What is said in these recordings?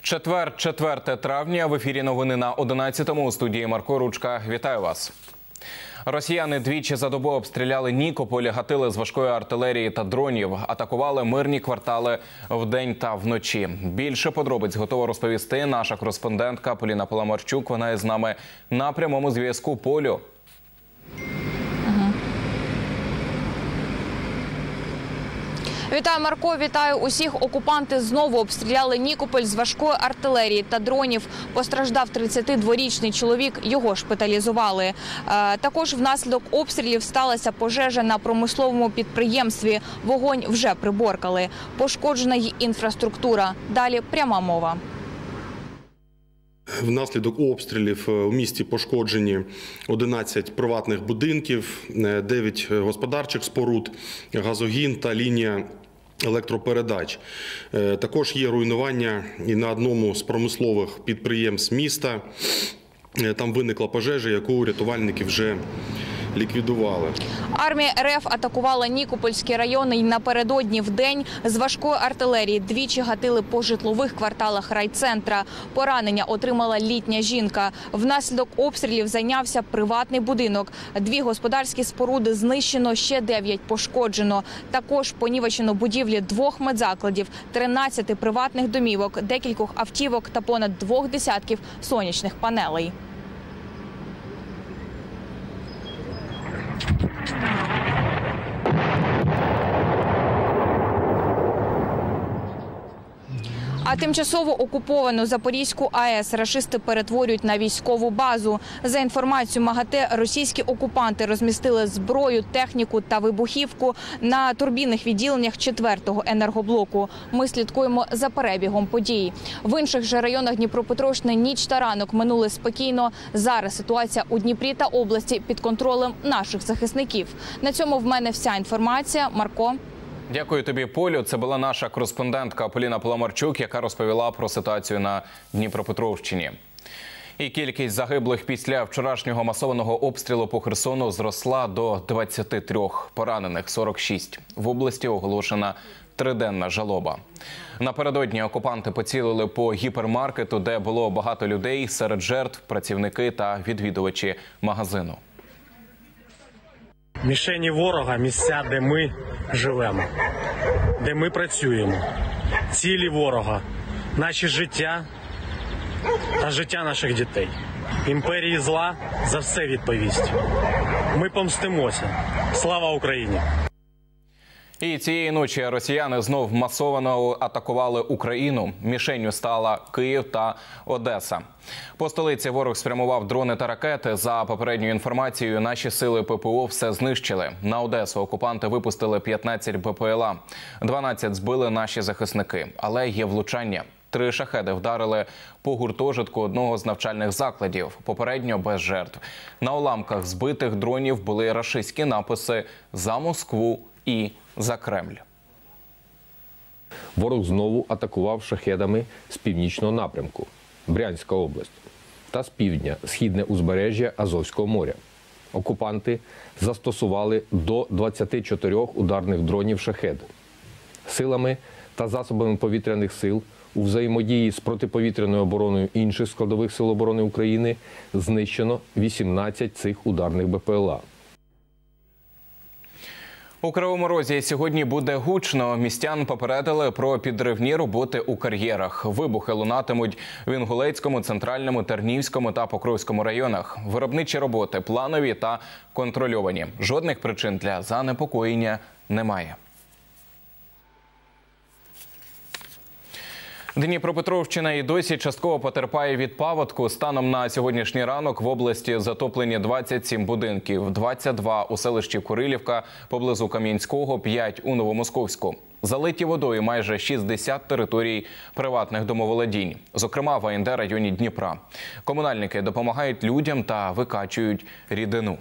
Четвер, 4 травня. В ефірі новини на 11-му. У студії Марко Ручка. Вітаю вас. Росіяни двічі за добу обстріляли Нікополь, гатили з важкої артилерії та дронів, атакували мирні квартали вдень та вночі. Більше подробиць готова розповісти наша кореспондентка Поліна Паламарчук. Вона із нами на прямому зв'язку. Полю. Вітаю, Марко, вітаю усіх. Окупанти знову обстріляли Нікополь з важкої артилерії та дронів. Постраждав 32-річний чоловік, його шпиталізували. Також внаслідок обстрілів сталася пожежа на промисловому підприємстві. Вогонь вже приборкали. Пошкоджена й інфраструктура. Далі пряма мова. Внаслідок обстрілів у місті пошкоджені 11 приватних будинків, 9 господарчих споруд, газогін та лінія електропередач. Також є руйнування і на одному з промислових підприємств міста. Там виникла пожежа, яку рятувальники вже ліквідували. Армія РФ атакувала Нікопольський район і напередодні вдень з важкої артилерії двічі гатили по житлових кварталах райцентра. Поранення отримала літня жінка. Внаслідок обстрілів зайнявся приватний будинок. 2 господарські споруди знищено, ще 9 пошкоджено. Також понівечено будівлі 2 медзакладів, 13 приватних домівок, декількох автівок та понад 2 десятків сонячних панелей. А тимчасово окуповану Запорізьку АЕС рашисти перетворюють на військову базу. За інформацією МАГАТЕ, російські окупанти розмістили зброю, техніку та вибухівку на турбінних відділеннях 4-го енергоблоку. Ми слідкуємо за перебігом подій. В інших же районах Дніпропетровщини ніч та ранок минули спокійно. Зараз ситуація у Дніпрі та області під контролем наших захисників. На цьому в мене вся інформація. Марко. Дякую тобі, Полю. Це була наша кореспондентка Поліна Паламарчук, яка розповіла про ситуацію на Дніпропетровщині. І кількість загиблих після вчорашнього масованого обстрілу по Херсону зросла до 23, поранених 46. В області оголошена 3-денна жалоба. Напередодні окупанти поцілили по гіпермаркету, де було багато людей, серед жертв працівники та відвідувачі магазину. Мішені ворога – місця, де ми живемо, де ми працюємо. Цілі ворога – наші життя та життя наших дітей. Імперії зла за все відповість. Ми помстимося. Слава Україні! І цієї ночі росіяни знов масово атакували Україну. Мішенню стала Київ та Одеса. По столиці ворог спрямував дрони та ракети. За попередньою інформацією, наші сили ППО все знищили. На Одесу окупанти випустили 15 БПЛА. 12 збили наші захисники. Але є влучання. 3 шахеди вдарили по гуртожитку одного з навчальних закладів. Попередньо без жертв. На уламках збитих дронів були рашистські написи «За Москву» і «За Кремль». Ворог знову атакував шахедами з північного напрямку – Брянська область, та з півдня – східне узбережжя Азовського моря. Окупанти застосували до 24 ударних дронів «Шахед». Силами та засобами повітряних сил у взаємодії з протиповітряною обороною інших складових сил оборони України знищено 18 цих ударних БПЛА. У Кривому Розі сьогодні буде гучно. Містян попередили про підривні роботи у кар'єрах. Вибухи лунатимуть в Інгулецькому, Центральному, Тернівському та Покровському районах. Виробничі роботи планові та контрольовані. Жодних причин для занепокоєння немає. Дніпропетровщина і досі частково потерпає від паводку. Станом на сьогоднішній ранок в області затоплені 27 будинків, 22 у селищі Курилівка, поблизу Кам'янського, 5 у Новомосковську. Залиті водою майже 60 територій приватних домоволодінь, зокрема в АНД районі Дніпра. Комунальники допомагають людям та викачують рідину.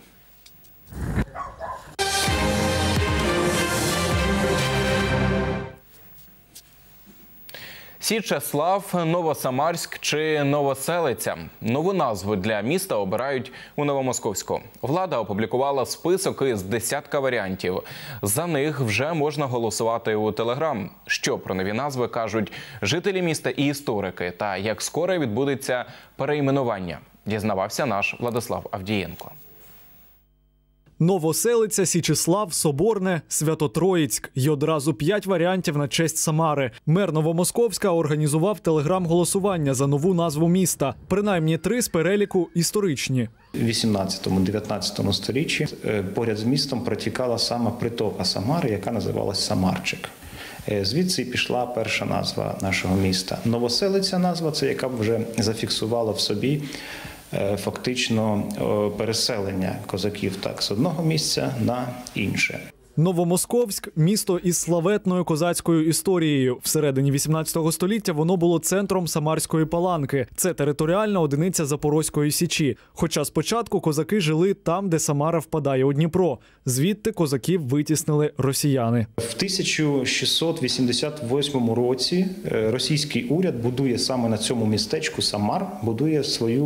Січеслав, Новосамарськ чи Новоселиця. Нову назву для міста обирають у Новомосковську. Влада опублікувала список із десятка варіантів. За них вже можна голосувати у Телеграм. Що про нові назви кажуть жителі міста і історики, та як скоро відбудеться перейменування, дізнавався наш Владислав Авдієнко. Новоселиця, Січеслав, Соборне, Свято-Троїцьк. І одразу 5 варіантів на честь Самари. Мер Новомосковська організував телеграм-голосування за нову назву міста. Принаймні 3 з переліку історичні. У 18-19 сторіччі поряд з містом протікала саме притока Самари, яка називалась Самарчик. Звідси пішла перша назва нашого міста. Новоселиця назва – це яка б вже зафіксувала в собі фактично переселення козаків так з одного місця на інше. Новомосковськ – місто із славетною козацькою історією. Всередині 18 століття воно було центром Самарської Паланки. Це територіальна одиниця Запорозької Січі. Хоча спочатку козаки жили там, де Самара впадає у Дніпро. Звідти козаків витіснили росіяни. В 1688 році російський уряд будує саме на цьому містечку Самар, будує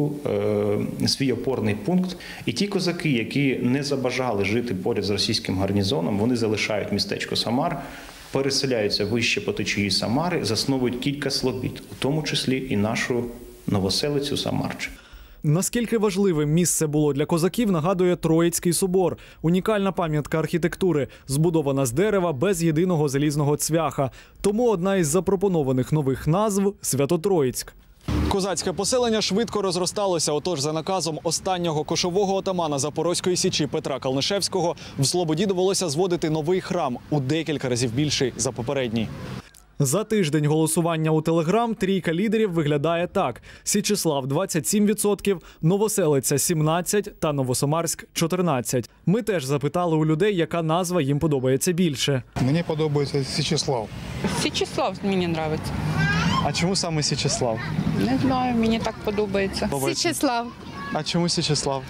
свій опорний пункт. І ті козаки, які не забажали жити поряд з російським гарнізоном, вони залишають містечко Самар, переселяються вище по течії Самари, засновують кілька слобід, у тому числі і нашу Новоселицю Самарчик. Наскільки важливим місце було для козаків, нагадує Троїцький собор. Унікальна пам'ятка архітектури, збудована з дерева без єдиного залізного цвяха. Тому одна із запропонованих нових назв – Свято-Троїцьк. Козацьке поселення швидко розросталося, отож за наказом останнього кошового отамана Запорозької Січі Петра Калнишевського в Слободі довелося зводити новий храм у декілька разів більший за попередній. За тиждень голосування у Телеграм трійка лідерів виглядає так. Січеслав – 27%, Новоселиця – 17% та Новосамарськ – 14%. Ми теж запитали у людей, яка назва їм подобається більше. Мені подобається Січеслав. Січеслав мені подобається. А чому саме Січеслав? Не знаю, мені так подобається. Січеслав. А чому Січеслав?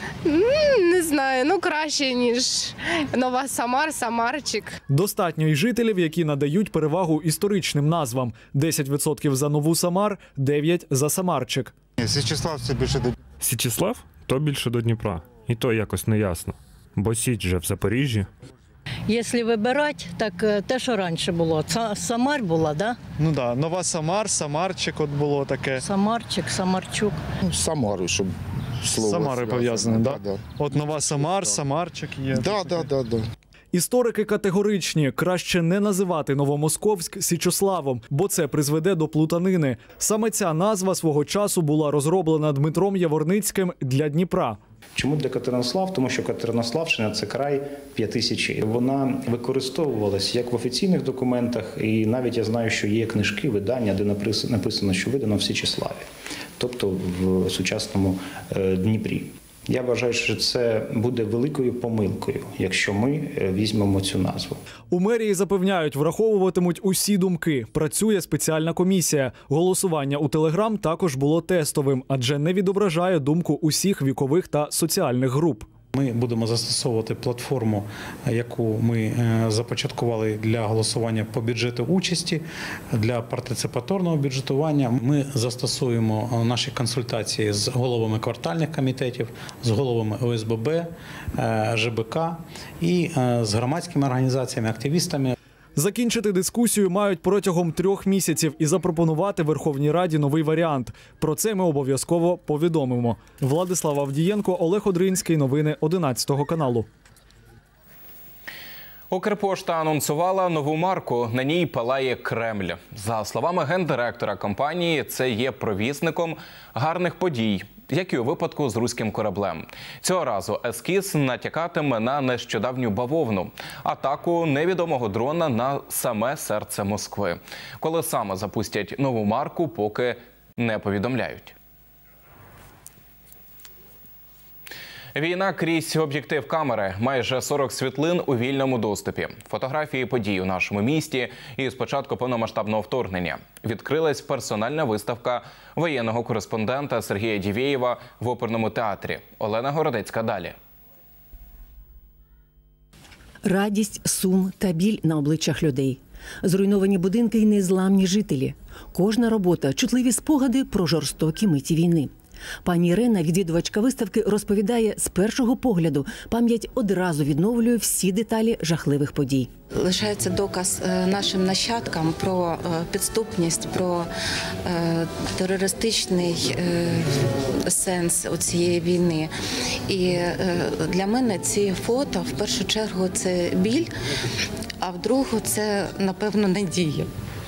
Не знаю, краще, ніж Нова Самар, Самарчик. Достатньо й жителів, які надають перевагу історичним назвам. 10% за Нову Самар, 9% за Самарчик. Січеслав – це більше до... Січеслав? То більше до Дніпра. І то якось не ясно. Бо Січ же в Запоріжжі. Якщо вибирати, так те, що раніше було. Самар була, да? Ну так, Нова Самар, Самарчик от було таке. Самарчик, Самарчук. Самару, щоб слово... Самари пов'язані, так? Да. От Нова Самар, Самарчик є. Так. Історики категоричні. Краще не називати Новомосковськ Січеславом, бо це призведе до плутанини. Саме ця назва свого часу була розроблена Дмитром Яворницьким для Дніпра. Чому для Катеринослав? Тому що Катеринославщина – це край 5000. Вона використовувалась як в офіційних документах, і навіть я знаю, що є книжки, видання, де написано, що видано в Січеславі, тобто в сучасному Дніпрі. Я вважаю, що це буде великою помилкою, якщо ми візьмемо цю назву. У мерії запевняють, враховуватимуть усі думки. Працює спеціальна комісія. Голосування у Телеграм також було тестовим, адже не відображає думку усіх вікових та соціальних груп. Ми будемо застосовувати платформу, яку ми започаткували для голосування по бюджету участі, для партиципаторного бюджетування. Ми застосуємо наші консультації з головами квартальних комітетів, з головами ОСББ, ЖБК і з громадськими організаціями, активістами. Закінчити дискусію мають протягом 3 місяців і запропонувати Верховній Раді новий варіант. Про це ми обов'язково повідомимо. Владислав Авдієнко, Олег Одринський. Новини 11 каналу. Укрпошта анонсувала нову марку. На ній палає Кремль. За словами гендиректора компанії, це є провісником гарних подій, як і у випадку з руським кораблем. Цього разу ескіз натякатиме на нещодавню бавовну – атаку невідомого дрона на саме серце Москви. Коли саме запустять нову марку, поки не повідомляють. Війна крізь об'єктив камери. Майже 40 світлин у вільному доступі. Фотографії подій у нашому місті і з початку повномасштабного вторгнення. Відкрилась персональна виставка воєнного кореспондента Сергія Дівєєва в оперному театрі. Олена Городецька далі. Радість, сум та біль на обличчях людей. Зруйновані будинки і незламні жителі. Кожна робота – чутливі спогади про жорстокі миті війни. Пані Ірина, відвідувачка виставки, розповідає, з першого погляду пам'ять одразу відновлює всі деталі жахливих подій. Лишається доказ нашим нащадкам про підступність, про терористичний сенс цієї війни. І для мене ці фото, в першу чергу, це біль, а в другу це, напевно, надія.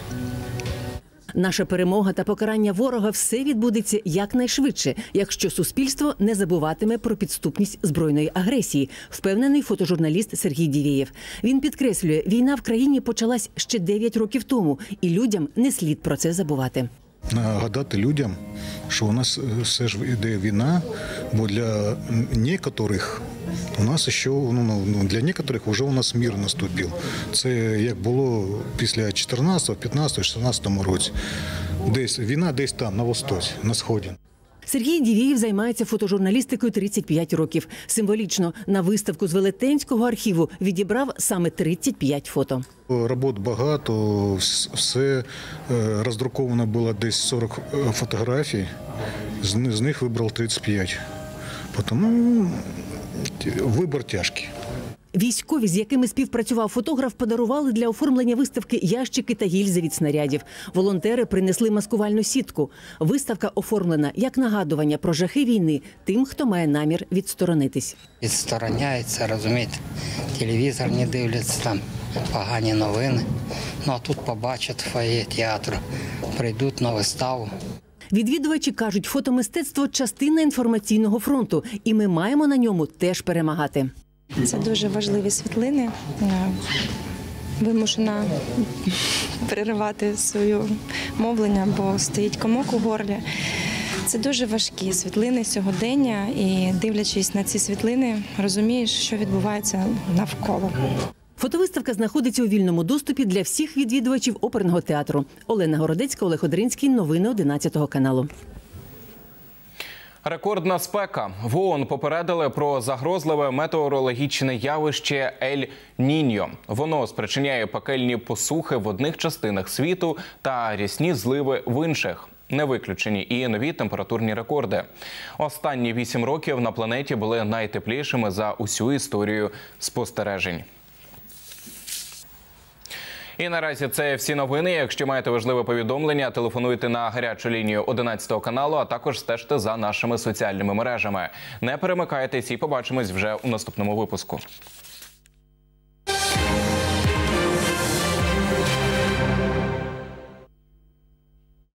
Наша перемога та покарання ворога – все відбудеться якнайшвидше, якщо суспільство не забуватиме про підступність збройної агресії, впевнений фотожурналіст Сергій Дівєєв. Він підкреслює, війна в країні почалась ще 9 років тому, і людям не слід про це забувати. Нагадати людям, що у нас все ж йде війна, бо для некоторих у нас ще, для некоторих вже у нас мир наступив. Це як було після 14, 15, 16 році. Десь війна десь там, на востоці, на сході. Сергій Дівєєв займається фотожурналістикою 35 років. Символічно на виставку з Велетенського архіву відібрав саме 35 фото. Робот багато, все роздруковано було десь 40 фотографій, з них вибрав 35. Тому вибір тяжкий. Військові, з якими співпрацював фотограф, подарували для оформлення виставки ящики та гільзи від снарядів. Волонтери принесли маскувальну сітку. Виставка оформлена як нагадування про жахи війни тим, хто має намір відсторонитись. Відстороняється, розумієте, телевізор не дивляться, там погані новини. Ну а тут побачать фоє театру, прийдуть на виставу. Відвідувачі кажуть, фотомистецтво – частина інформаційного фронту, і ми маємо на ньому теж перемагати. Це дуже важливі світлини. Вимушена переривати своє мовлення, бо стоїть комок у горлі. Це дуже важкі світлини сьогодення, і дивлячись на ці світлини, розумієш, що відбувається навколо. Фотовиставка знаходиться у вільному доступі для всіх відвідувачів оперного театру. Олена Городецька, Олег Одринський. Новини 11 каналу. Рекордна спека. В ООН попередили про загрозливе метеорологічне явище Ель-Ніньо. Воно спричиняє пекельні посухи в одних частинах світу та рясні зливи в інших. Не виключені і нові температурні рекорди. Останні 8 років на планеті були найтеплішими за усю історію спостережень. І наразі це всі новини. Якщо маєте важливе повідомлення, телефонуйте на гарячу лінію 11 каналу, а також стежте за нашими соціальними мережами. Не перемикайтесь і побачимось вже у наступному випуску.